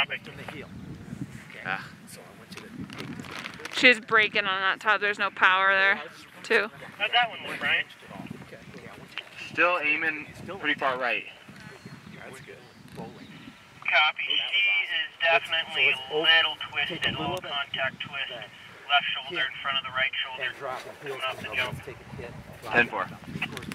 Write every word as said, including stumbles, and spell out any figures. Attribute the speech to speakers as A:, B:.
A: Copy.
B: Ah.
C: She's braking on that top. There's no power there, too.
A: How'd that one look, Brian?
B: Still aiming pretty far right.
A: Copy. She is definitely a little twisted, low contact twist. Left shoulder in front of the right shoulder. Coming off the jump.
B: ten four.